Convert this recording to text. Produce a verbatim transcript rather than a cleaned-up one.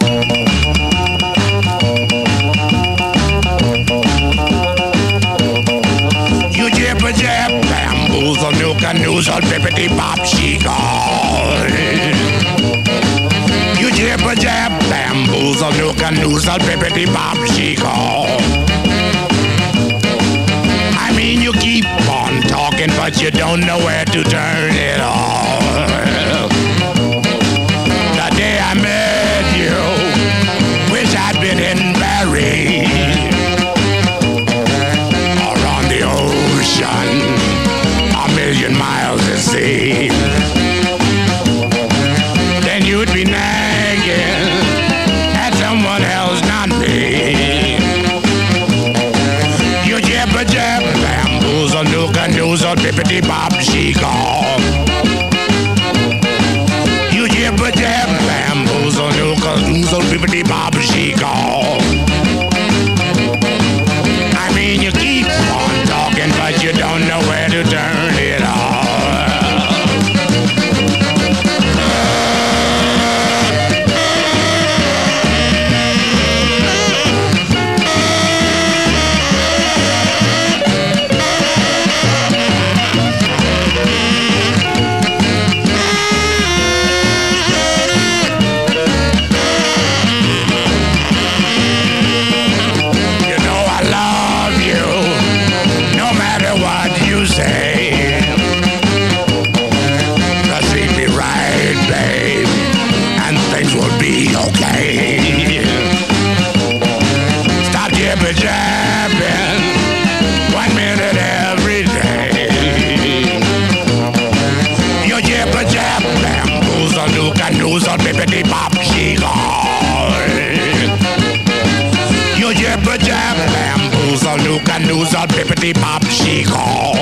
You jibba jab, bamboozle, nuka noozle, bippity bop, she called. You jibba jab, bamboozle, nuka noozle, bippity bop, she called. I mean, you keep on talking, but you don't know where to turn it off. The day I met you, wish I'd been in Barry or on the ocean, a million miles at sea. Then you'd be nagging at someone else, not me. You jibba jab, bamboozle, nuka noozle, bippity bop, she called. You jibba jab, bamboozle, nuka noozle, bippity bop, she called. I mean, you keep on talking, but you don't know where to turn it off. Bippity bop, she called. You jibba jab, bamboozle, nuka noozle, bippity bop, she called.